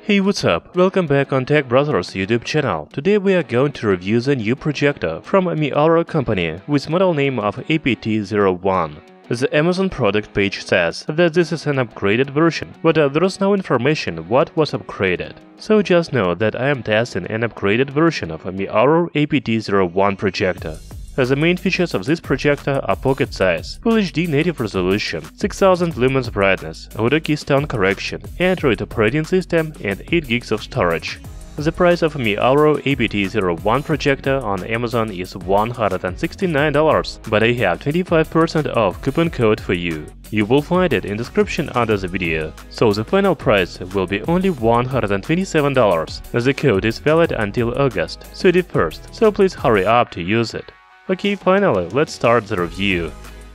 Hey, what's up? Welcome back on Tech Brothers YouTube channel. Today we are going to review the new projector from a Meauro company with model name of APT01. The Amazon product page says that this is an upgraded version, but there is no information what was upgraded. So just know that I am testing an upgraded version of a Meauro APT01 projector. The main features of this projector are pocket size, Full HD native resolution, 6000 lumens brightness, auto Keystone correction, Android operating system and 8 GB of storage. The price of Meauro APT01 projector on Amazon is $169, but I have 25% off coupon code for you. You will find it in description under the video, so the final price will be only $127. The code is valid until August 31st, so please hurry up to use it. Okay, finally, let's start the review.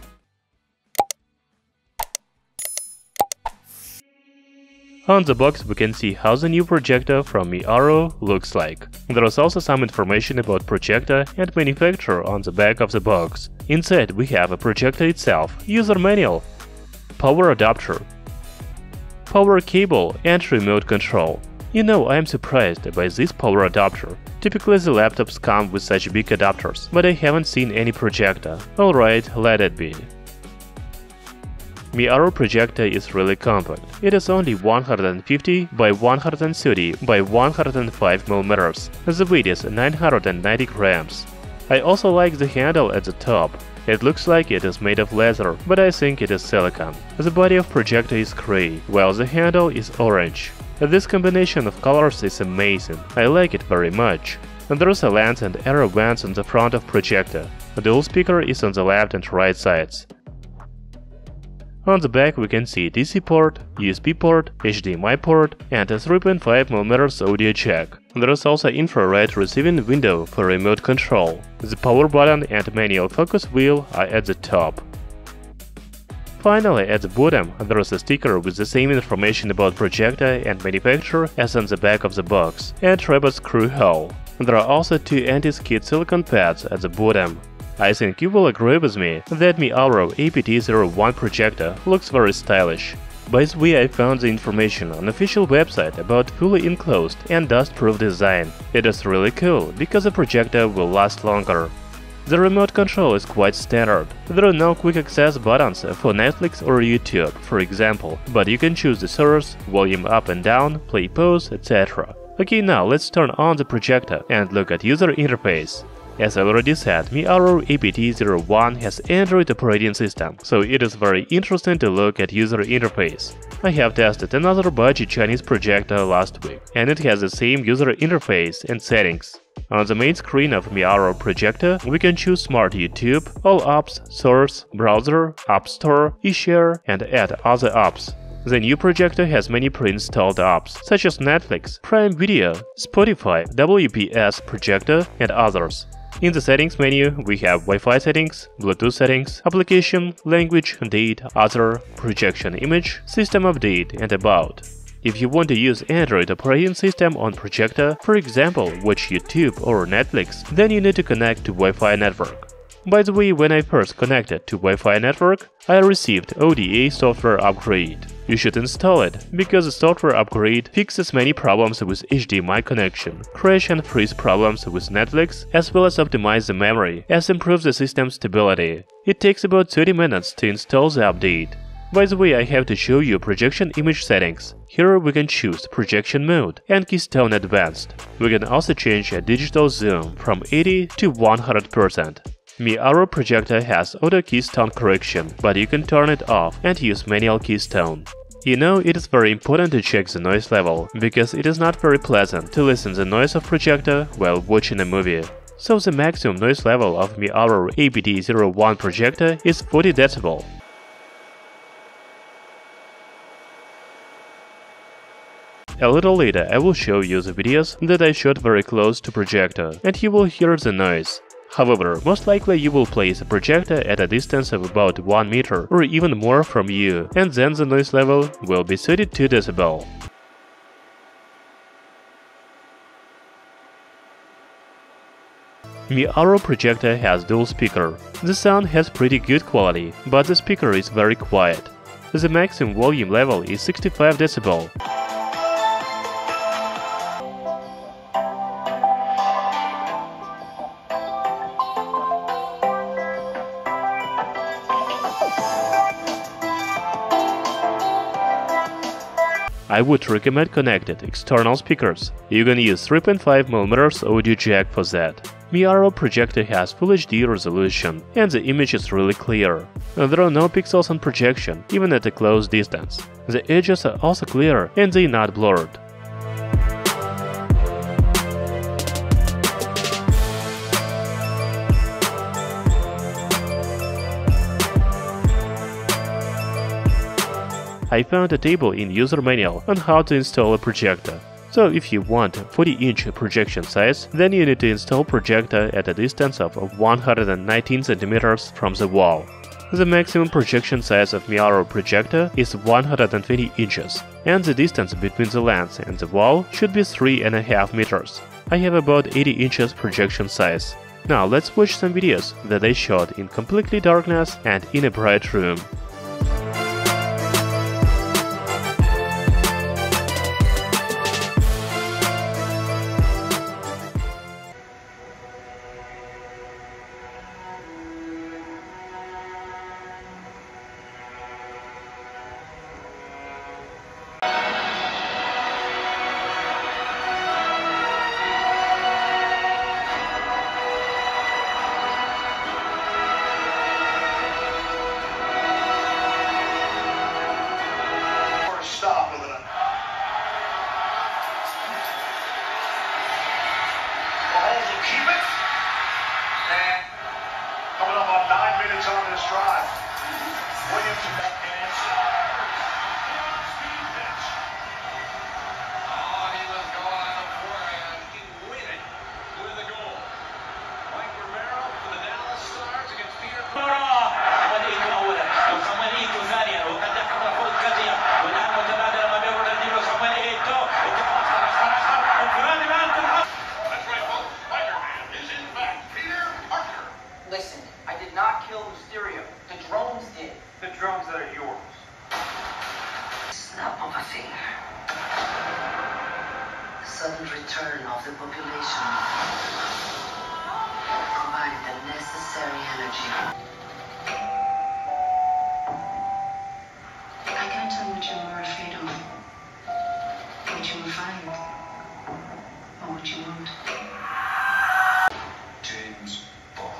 On the box we can see how the new projector from Meauro looks like. There is also some information about projector and manufacturer on the back of the box. Inside we have a projector itself, user manual, power adapter, power cable and remote control. You know, I am surprised by this power adapter. Typically the laptops come with such big adapters, but I haven't seen any projector. Alright, let it be. Meauro projector is really compact. It is only 150 by 130 by 105 mm. The weight is 990 grams. I also like the handle at the top. It looks like it is made of leather, but I think it is silicone. The body of projector is gray, while the handle is orange. This combination of colors is amazing, I like it very much. There is a lens and arrow vents on the front of projector. The dual speaker is on the left and right sides. On the back we can see DC port, USB port, HDMI port and a 3.5mm audio jack. There is also infrared receiving window for remote control. The power button and manual focus wheel are at the top. Finally, at the bottom, there is a sticker with the same information about projector and manufacturer as on the back of the box, and rubber screw hole. There are also two anti-skid silicone pads at the bottom. I think you will agree with me that Meauro APT01 projector looks very stylish. By the way, I found the information on official website about fully enclosed and dust-proof design. It is really cool, because the projector will last longer. The remote control is quite standard. There are no quick access buttons for Netflix or YouTube, for example, but you can choose the source, volume up and down, play pause, etc. Okay, now let's turn on the projector and look at user interface. As I already said, Meauro APT01 has Android operating system, so it is very interesting to look at user interface. I have tested another budget Chinese projector last week, and it has the same user interface and settings. On the main screen of Meauro projector, we can choose Smart YouTube, All Apps, Source, Browser, App Store, eShare, and add other apps. The new projector has many pre-installed apps, such as Netflix, Prime Video, Spotify, WPS projector, and others. In the settings menu, we have Wi-Fi settings, Bluetooth settings, application, language, date, other, projection image, system update, and about. If you want to use Android operating system on projector, for example, watch YouTube or Netflix, then you need to connect to Wi-Fi network. By the way, when I first connected to Wi-Fi network, I received ODA software upgrade. You should install it, because the software upgrade fixes many problems with HDMI connection, crash and freeze problems with Netflix, as well as optimize the memory, as improves the system stability. It takes about 30 minutes to install the update. By the way, I have to show you projection image settings. Here we can choose projection mode and Keystone Advanced. We can also change a digital zoom from 80 to 100%. Meauro projector has auto Keystone correction, but you can turn it off and use manual Keystone. You know, it is very important to check the noise level, because it is not very pleasant to listen to the noise of projector while watching a movie. So the maximum noise level of Meauro APT01 projector is 40 dB. A little later I will show you the videos that I shot very close to projector, and you will hear the noise. However, most likely you will place a projector at a distance of about 1 meter or even more from you, and then the noise level will be 32 dB. Meauro projector has dual speaker. The sound has pretty good quality, but the speaker is very quiet. The maximum volume level is 65 dB. I would recommend connected external speakers. You can use 3.5mm audio jack for that. Meauro Projector has Full HD resolution, and the image is really clear. There are no pixels on projection, even at a close distance. The edges are also clear and they're not blurred. I found a table in user manual on how to install a projector. So if you want 40-inch projection size, then you need to install projector at a distance of 119 cm from the wall. The maximum projection size of Meauro projector is 120 inches, and the distance between the lens and the wall should be 3.5 meters. I have about 80 inches projection size. Now let's watch some videos that I shot in completely darkness and in a bright room. Coming up on 9 minutes on this drive. Williams and that dance. Oh, he was going on the forehand. He win it with a goal. Mike Romero for the Dallas Stars against Peter. Listen, I did not kill Mysterio. The drones did. The drones that are yours. Snap of a finger. The sudden return of the population. Provide the necessary energy. I can't tell what you are afraid of. What you will find. Or what you want. James Bond.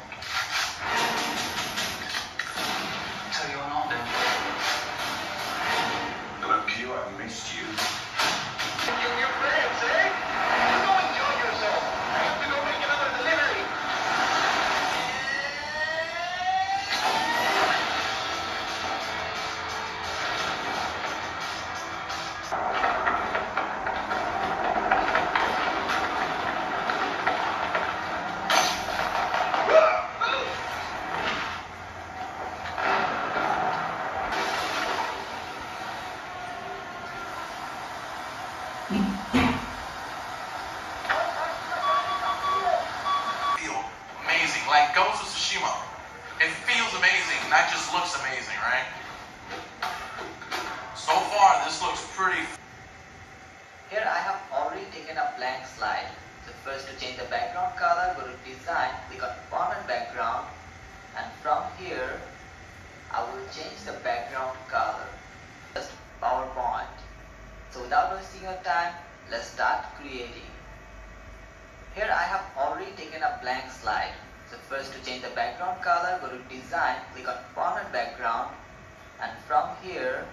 Look, you, I missed you. Get your friends, eh? Go enjoy yourself. I have to go make another delivery. Feel amazing, like Ghost of Tsushima. It feels amazing, not just looks amazing, right? So far, this looks pretty. Here I have already taken a blank slide. So first to change the background color, go to design, click on permanent background, and from here I will change the background color. Just PowerPoint. So without wasting your time, let's start creating. Here I have already taken a blank slide. So first to change the background color, go to design, click on permanent background, and from here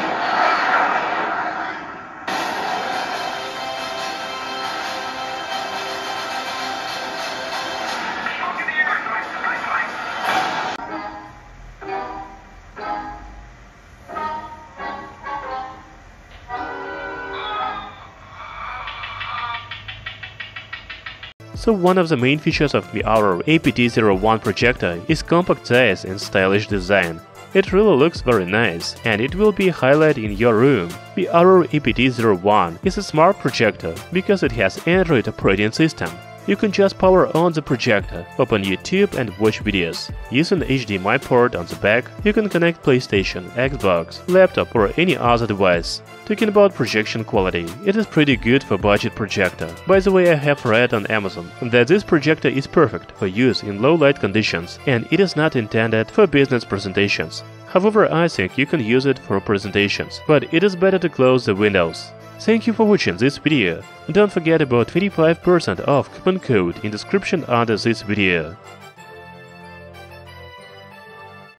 So one of the main features of Meauro APT01 projector is compact size and stylish design. It really looks very nice, and it will be a highlight in your room. Meauro APT01 is a smart projector because it has Android operating system. You can just power on the projector, open YouTube and watch videos. Using the HDMI port on the back, you can connect PlayStation, Xbox, laptop or any other device. Talking about projection quality, it is pretty good for budget projector. By the way, I have read on Amazon that this projector is perfect for use in low light conditions and it is not intended for business presentations. However, I think you can use it for presentations, but it is better to close the windows. Thank you for watching this video. Don't forget about 25% off coupon code in description under this video.